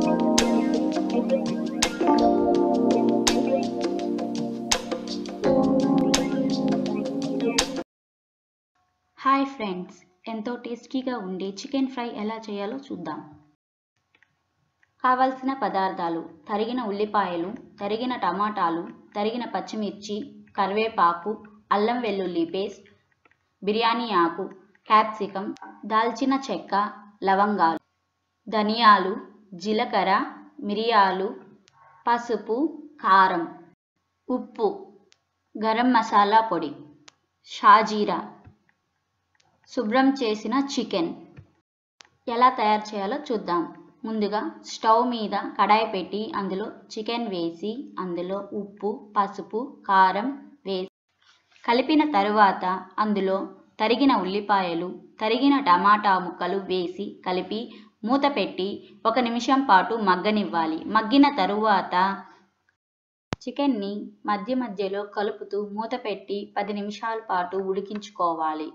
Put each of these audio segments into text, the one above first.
Hi friends, ఎంతో టేస్టీగా ఉండే చికెన్ ఫ్రై ఎలా చేయాలో చూద్దాం. కావలసిన పదార్థాలు: తరిగిన ఉల్లిపాయలు, తరిగిన టమాటాలు, తరిగిన పచ్చిమిర్చి, కరివేపాకు, అల్లం వెల్లుల్లి పేస్ట్, బిర్యానీ ఆకు, క్యాప్సికం, దాల్చిన చెక్క, లవంగాలు, ధనియాలు, జీలకర్ర, మిరియాలు, పసుపు, కారం, ఉప్పు, గరం మసాలా పొడి, షాజీరా. శుభ్రం చేసిన చికెన్ ఎలా తయారు చేయాలో చూద్దాం. ముందుగా స్టవ్ మీద కడాయి పెట్టి అందులో చికెన్ వేసి అందులో ఉప్పు, పసుపు, కారం వేసి కలిపిన తరువాత అందులో తరిగిన ఉల్లిపాయలు, తరిగిన టమాటా ముక్కలు వేసి కలిపి మూత పెట్టి 1 నిమిషం పాటు మగ్గనివ్వాలి. మగ్గిన తరువాత చికెన్ని మధ్య మధ్యలో కలుపుతూ మూత పెట్టి 10 నిమిషాల పాటు ఉడికించుకోవాలి.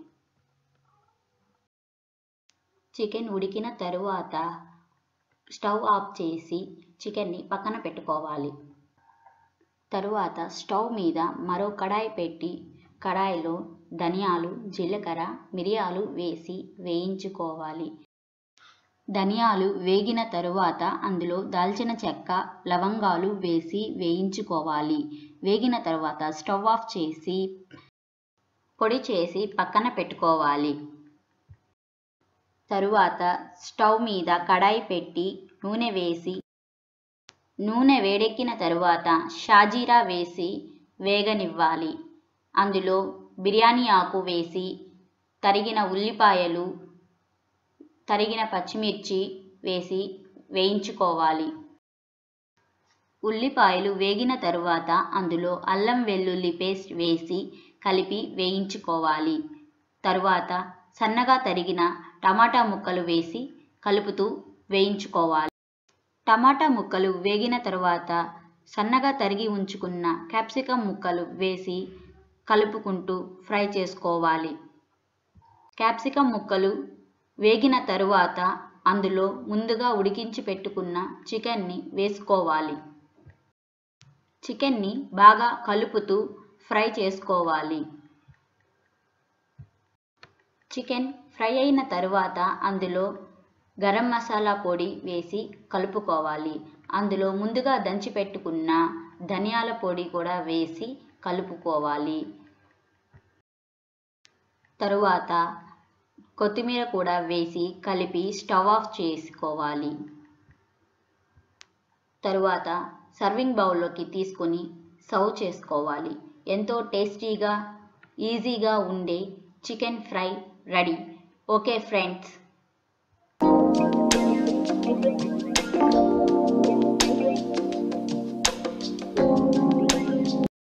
చికెన్ ఉడికిన తరువాత స్టవ్ ఆఫ్ చేసి చికెన్ని పక్కన పెట్టుకోవాలి. తరువాత స్టవ్ మీద మరో కడాయి పెట్టి కడాయిలో ధనియాలు, జీలకర్ర, మిరియాలు వేసి వేయించుకోవాలి. ధనియాలు వేగిన తరువాత అందులో దాల్చిన చెక్క, లవంగాలు వేసి వేయించుకోవాలి. వేగిన తరువాత స్టవ్ ఆఫ్ చేసి పొడి చేసి పక్కన పెట్టుకోవాలి. తరువాత స్టవ్ మీద కడాయి పెట్టి నూనె వేసి నూనె వేడెక్కిన తరువాత షాజీరా వేసి వేగనివ్వాలి. అందులో బిర్యానీ ఆకు వేసి తరిగిన ఉల్లిపాయలు, తరిగిన పచ్చిమిర్చి వేసి వేయించుకోవాలి. ఉల్లిపాయలు వేగిన తరువాత అందులో అల్లం వెల్లుల్లి పేస్ట్ వేసి కలిపి వేయించుకోవాలి. తరువాత సన్నగా తరిగిన టమాటా ముక్కలు వేసి కలుపుతూ వేయించుకోవాలి. టమాటా ముక్కలు వేగిన తరువాత సన్నగా తరిగి ఉంచుకున్న క్యాప్సికం ముక్కలు వేసి కలుపుకుంటూ ఫ్రై చేసుకోవాలి. క్యాప్సికం ముక్కలు వేగిన తరువాత అందులో ముందుగా ఉడికించి పెట్టుకున్న చికెన్ని వేసుకోవాలి. చికెన్ని బాగా కలుపుతూ ఫ్రై చేసుకోవాలి. చికెన్ ఫ్రై అయిన తరువాత అందులో గరం మసాలా పొడి వేసి కలుపుకోవాలి. అందులో ముందుగా దంచి పెట్టుకున్న ధనియాల పొడి కూడా వేసి కలుపుకోవాలి. తరువాత కొత్తిమీర కూడా వేసి కలిపి స్టవ్ ఆఫ్ చేసుకోవాలి. తరువాత సర్వింగ్ బౌల్లోకి తీసుకొని సర్వ్ చేసుకోవాలి. ఎంతో టేస్టీగా, ఈజీగా ఉండే chicken fry ready. Okay friends.